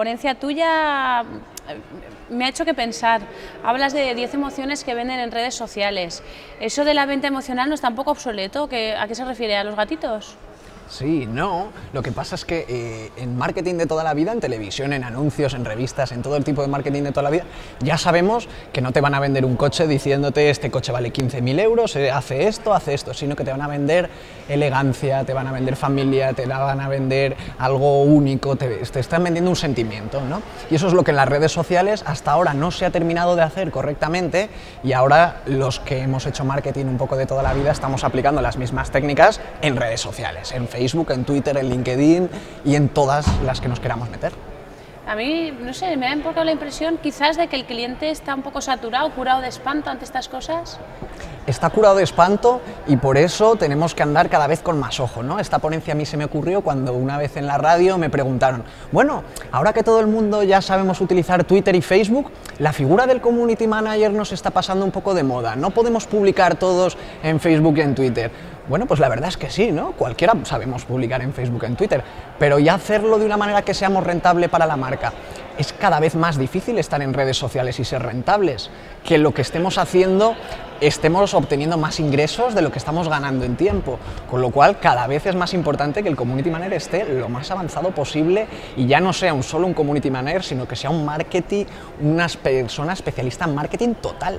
ponencia tuya me ha hecho que pensar. Hablas de 10 emociones que venden en redes sociales. ¿Eso de la venta emocional no está un poco obsoleto? ¿A qué se refiere? ¿A los gatitos? Sí, no. Lo que pasa es que en marketing de toda la vida, en televisión, en anuncios, en revistas, en todo el tipo de marketing de toda la vida, ya sabemos que no te van a vender un coche diciéndote este coche vale 15.000 euros, hace esto, sino que te van a vender elegancia, te van a vender familia, te van a vender algo único, te están vendiendo un sentimiento, ¿no? Y eso es lo que en las redes sociales hasta ahora no se ha terminado de hacer correctamente, y ahora los que hemos hecho marketing un poco de toda la vida estamos aplicando las mismas técnicas en redes sociales, en Facebook, en Twitter, en LinkedIn y en todas las que nos queramos meter. A mí, no sé, me da un poco la impresión quizás de que el cliente está un poco saturado, curado de espanto ante estas cosas. Está curado de espanto y por eso tenemos que andar cada vez con más ojo, ¿no? Esta ponencia a mí se me ocurrió cuando una vez en la radio me preguntaron, bueno, ahora que todo el mundo ya sabemos utilizar Twitter y Facebook, la figura del Community Manager nos está pasando un poco de moda, ¿no podemos publicar todos en Facebook y en Twitter? Bueno, pues la verdad es que sí, ¿no? Cualquiera sabemos publicar en Facebook, en Twitter, pero ya hacerlo de una manera que seamos rentable para la marca. Es cada vez más difícil estar en redes sociales y ser rentables, que lo que estemos haciendo estemos obteniendo más ingresos de lo que estamos ganando en tiempo, con lo cual cada vez es más importante que el Community Manager esté lo más avanzado posible y ya no sea solo un Community Manager, sino que sea un marketing, una persona especialista en marketing total.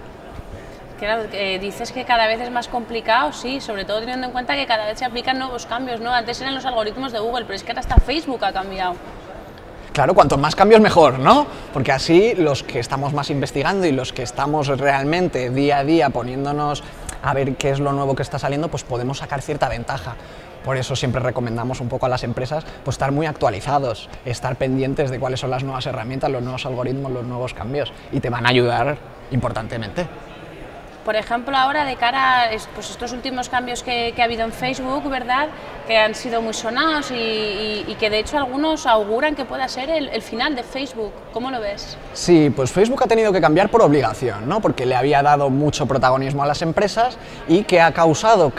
Claro, dices que cada vez es más complicado, sí, sobre todo teniendo en cuenta que cada vez se aplican nuevos cambios, ¿no? Antes eran los algoritmos de Google, pero es que ahora hasta Facebook ha cambiado. Claro, cuantos más cambios mejor, ¿no? Porque así los que estamos más investigando y los que estamos realmente día a día poniéndonos a ver qué es lo nuevo que está saliendo, pues podemos sacar cierta ventaja. Por eso siempre recomendamos un poco a las empresas pues estar muy actualizados, estar pendientes de cuáles son las nuevas herramientas, los nuevos algoritmos, los nuevos cambios, y te van a ayudar importantemente. Por ejemplo, ahora de cara a pues estos últimos cambios que ha habido en Facebook, ¿verdad?, que han sido muy sonados y que de hecho algunos auguran que pueda ser el final de Facebook. ¿Cómo lo ves? Sí, pues Facebook ha tenido que cambiar por obligación, ¿no? Porque le había dado mucho protagonismo a las empresas y que ha causado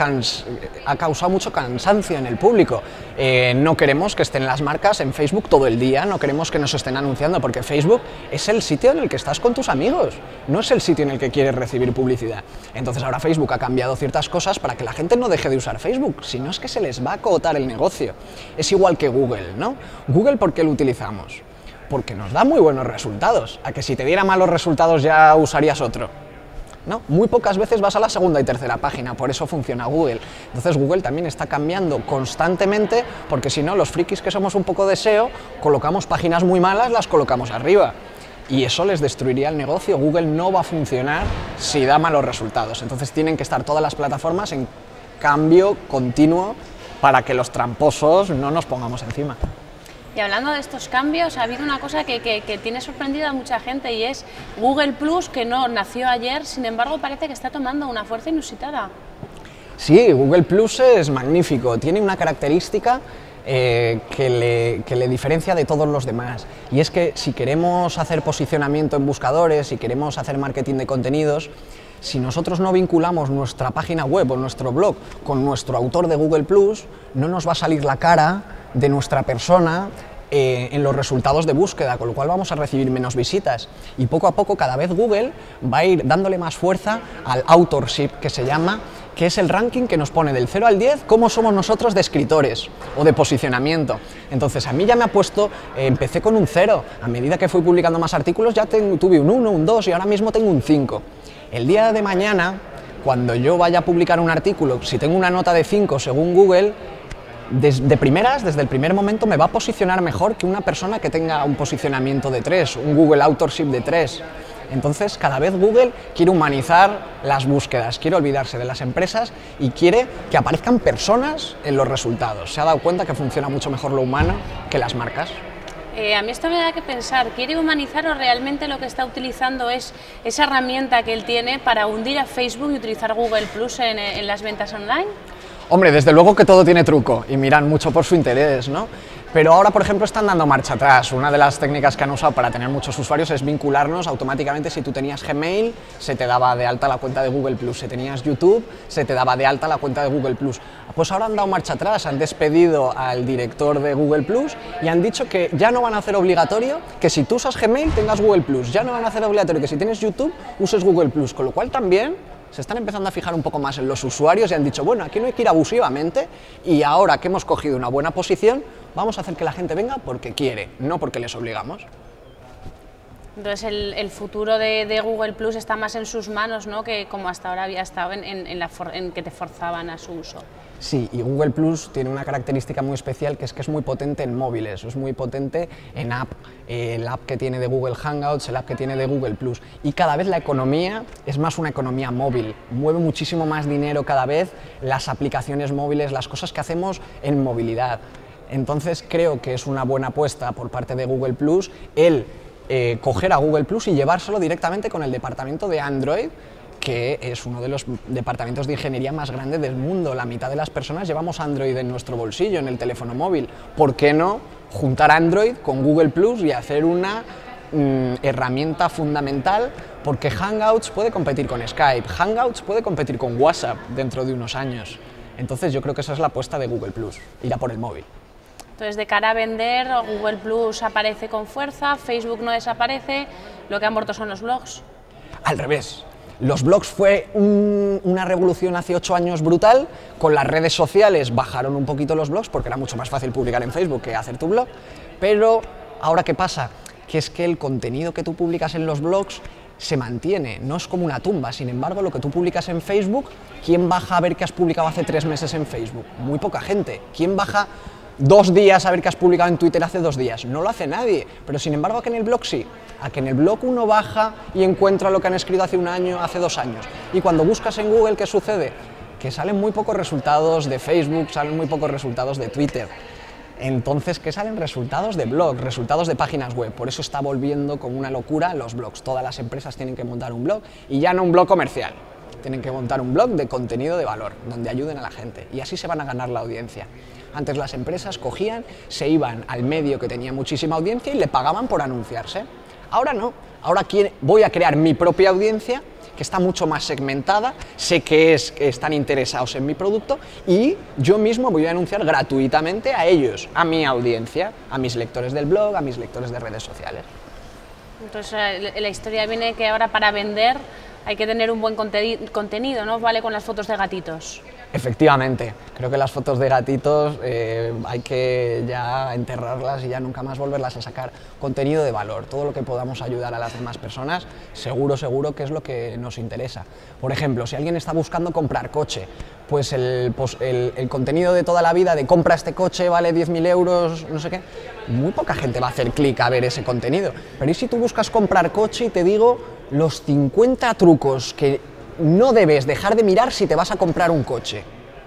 mucho cansancio en el público. No queremos que estén las marcas en Facebook todo el día, no queremos que nos estén anunciando, porque Facebook es el sitio en el que estás con tus amigos, no es el sitio en el que quieres recibir publicidad. Entonces ahora Facebook ha cambiado ciertas cosas para que la gente no deje de usar Facebook, si no es que se les va a acotar el negocio. Es igual que Google, ¿no? Google, ¿por qué lo utilizamos? Porque nos da muy buenos resultados. A que si te diera malos resultados ya usarías otro, ¿no? Muy pocas veces vas a la segunda y tercera página, por eso funciona Google. Entonces Google también está cambiando constantemente, porque si no, los frikis que somos un poco de SEO, colocamos páginas muy malas, las colocamos arriba. Y eso les destruiría el negocio. Google no va a funcionar si da malos resultados. Entonces tienen que estar todas las plataformas en cambio continuo para que los tramposos no nos pongamos encima. Y hablando de estos cambios, ha habido una cosa que tiene sorprendido a mucha gente, y es Google Plus, que no nació ayer, sin embargo parece que está tomando una fuerza inusitada. Sí, Google Plus es magnífico, tiene una característica que le diferencia de todos los demás, y es que si queremos hacer posicionamiento en buscadores, si queremos hacer marketing de contenidos, si nosotros no vinculamos nuestra página web o nuestro blog con nuestro autor de Google Plus, no nos va a salir la cara de nuestra persona en los resultados de búsqueda, con lo cual vamos a recibir menos visitas, y poco a poco cada vez Google va a ir dándole más fuerza al authorship, que se llama, que es el ranking que nos pone del 0 al 10 cómo somos nosotros de escritores o de posicionamiento. Entonces a mí ya me ha puesto, empecé con un 0, a medida que fui publicando más artículos ya tuve un 1, un 2 y ahora mismo tengo un 5. El día de mañana, cuando yo vaya a publicar un artículo, si tengo una nota de 5 según Google, de primeras, desde el primer momento me va a posicionar mejor que una persona que tenga un posicionamiento de 3, un Google Authorship de 3. Entonces, cada vez Google quiere humanizar las búsquedas, quiere olvidarse de las empresas y quiere que aparezcan personas en los resultados. Se ha dado cuenta que funciona mucho mejor lo humano que las marcas. A mí esto me da que pensar, ¿quiere humanizar o realmente lo que está utilizando es esa herramienta que él tiene para hundir a Facebook y utilizar Google Plus en las ventas online? Hombre, desde luego que todo tiene truco y miran mucho por su interés, ¿no? Pero ahora, por ejemplo, están dando marcha atrás. Una de las técnicas que han usado para tener muchos usuarios es vincularnos automáticamente. Si tú tenías Gmail, se te daba de alta la cuenta de Google+, si tenías YouTube, se te daba de alta la cuenta de Google+. Pues ahora han dado marcha atrás, han despedido al director de Google+, y han dicho que ya no van a hacer obligatorio que si tú usas Gmail tengas Google+, ya no van a hacer obligatorio que si tienes YouTube uses Google+, con lo cual también se están empezando a fijar un poco más en los usuarios y han dicho, bueno, aquí no hay que ir abusivamente, y ahora que hemos cogido una buena posición, vamos a hacer que la gente venga porque quiere, no porque les obligamos. Entonces el futuro de Google Plus está más en sus manos, ¿no?, que como hasta ahora había estado en que te forzaban a su uso. Sí, y Google Plus tiene una característica muy especial, que es muy potente en móviles, es muy potente en app, el app que tiene de Google Hangouts, el app que tiene de Google Plus, y cada vez la economía es más una economía móvil, mueve muchísimo más dinero cada vez las aplicaciones móviles, las cosas que hacemos en movilidad. Entonces creo que es una buena apuesta por parte de Google Plus el coger a Google Plus y llevárselo directamente con el departamento de Android, que es uno de los departamentos de ingeniería más grandes del mundo. La mitad de las personas llevamos Android en nuestro bolsillo, en el teléfono móvil. ¿Por qué no juntar Android con Google Plus y hacer una herramienta fundamental? Porque Hangouts puede competir con Skype, Hangouts puede competir con WhatsApp dentro de unos años. Entonces yo creo que esa es la apuesta de Google Plus, ir a por el móvil. Entonces, de cara a vender, Google Plus aparece con fuerza, Facebook no desaparece, lo que han muerto son los blogs. Al revés. Los blogs fue una revolución hace 8 años brutal. Con las redes sociales bajaron un poquito los blogs porque era mucho más fácil publicar en Facebook que hacer tu blog. Pero ahora, ¿qué pasa? Que es que el contenido que tú publicas en los blogs se mantiene, no es como una tumba. Sin embargo, lo que tú publicas en Facebook, ¿quién baja a ver qué has publicado hace 3 meses en Facebook? Muy poca gente. ¿Quién baja 2 días a ver qué has publicado en Twitter hace 2 días? No lo hace nadie, pero sin embargo aquí en el blog sí. A que en el blog uno baja y encuentra lo que han escrito hace 1 año, hace 2 años. Y cuando buscas en Google, ¿qué sucede? Que salen muy pocos resultados de Facebook, salen muy pocos resultados de Twitter. Entonces, ¿qué salen? Resultados de blog, resultados de páginas web. Por eso está volviendo como una locura los blogs. Todas las empresas tienen que montar un blog, y ya no un blog comercial. Tienen que montar un blog de contenido de valor, donde ayuden a la gente, y así se van a ganar la audiencia. Antes las empresas cogían, se iban al medio que tenía muchísima audiencia y le pagaban por anunciarse. Ahora no, ahora voy a crear mi propia audiencia, que está mucho más segmentada, sé que están interesados en mi producto, y yo mismo voy a anunciar gratuitamente a ellos, a mi audiencia, a mis lectores del blog, a mis lectores de redes sociales. Entonces la historia viene que ahora para vender hay que tener un buen contenido, ¿no? Vale con las fotos de gatitos. Efectivamente, creo que las fotos de gatitos hay que ya enterrarlas y ya nunca más volverlas a sacar. Contenido de valor, todo lo que podamos ayudar a las demás personas, seguro que es lo que nos interesa. Por ejemplo, si alguien está buscando comprar coche, pues el contenido de toda la vida de compra este coche, vale 10.000 euros, no sé qué, muy poca gente va a hacer clic a ver ese contenido. Pero ¿y si tú buscas comprar coche y te digo los 50 trucos que no debes dejar de mirar si te vas a comprar un coche?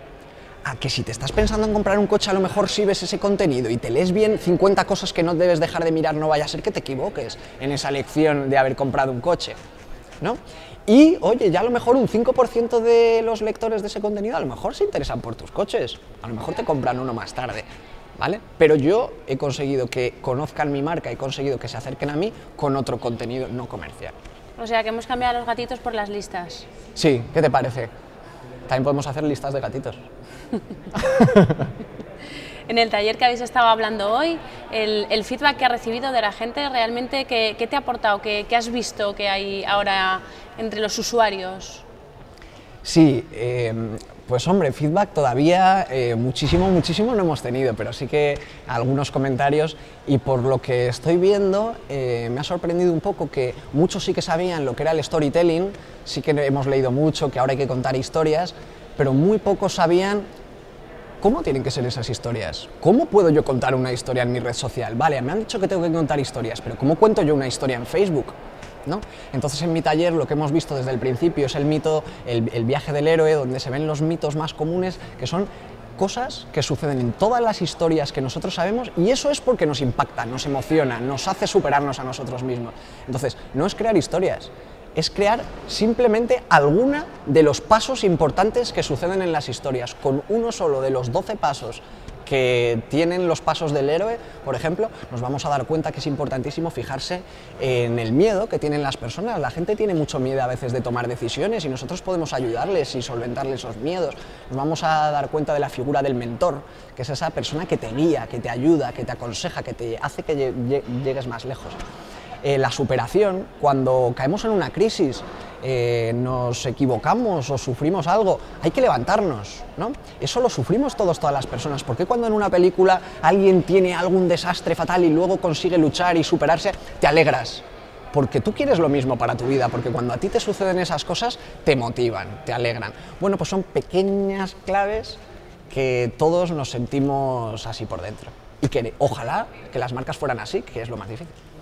A que si te estás pensando en comprar un coche, a lo mejor si ves ese contenido y te lees bien 50 cosas que no debes dejar de mirar, no vaya a ser que te equivoques en esa elección de haber comprado un coche, ¿no? Y, oye, ya a lo mejor un 5% de los lectores de ese contenido a lo mejor se interesan por tus coches, a lo mejor te compran uno más tarde, ¿vale? Pero yo he conseguido que conozcan mi marca, he conseguido que se acerquen a mí con otro contenido no comercial. O sea, que hemos cambiado a los gatitos por las listas. Sí, ¿qué te parece? También podemos hacer listas de gatitos. En el taller que habéis estado hablando hoy, el feedback que has recibido de la gente, realmente, ¿qué te ha aportado? ¿Qué has visto que hay ahora entre los usuarios? Sí, pues hombre, feedback todavía muchísimo no hemos tenido, pero sí que algunos comentarios, y por lo que estoy viendo me ha sorprendido un poco que muchos sí que sabían lo que era el storytelling, sí que hemos leído mucho que ahora hay que contar historias, pero muy pocos sabían cómo tienen que ser esas historias. ¿Cómo puedo yo contar una historia en mi red social? Vale, me han dicho que tengo que contar historias, pero ¿cómo cuento yo una historia en Facebook? ¿No? Entonces en mi taller lo que hemos visto desde el principio es el mito, el viaje del héroe, donde se ven los mitos más comunes, que son cosas que suceden en todas las historias que nosotros sabemos, y eso es porque nos impacta, nos emociona, nos hace superarnos a nosotros mismos. Entonces, no es crear historias, es crear simplemente alguna de los pasos importantes que suceden en las historias. Con uno solo de los 12 pasos que tienen los pasos del héroe, por ejemplo, nos vamos a dar cuenta que es importantísimo fijarse en el miedo que tienen las personas. La gente tiene mucho miedo a veces de tomar decisiones y nosotros podemos ayudarles y solventarles esos miedos. Nos vamos a dar cuenta de la figura del mentor, que es esa persona que te guía, que te ayuda, que te aconseja, que te hace que llegues más lejos. La superación, cuando caemos en una crisis, nos equivocamos o sufrimos algo, hay que levantarnos, ¿no? Eso lo sufrimos todas las personas. ¿Por qué cuando en una película alguien tiene algún desastre fatal y luego consigue luchar y superarse, te alegras? Porque tú quieres lo mismo para tu vida, porque cuando a ti te suceden esas cosas, te motivan, te alegran. Bueno, pues son pequeñas claves que todos nos sentimos así por dentro. Y que ojalá que las marcas fueran así, que es lo más difícil.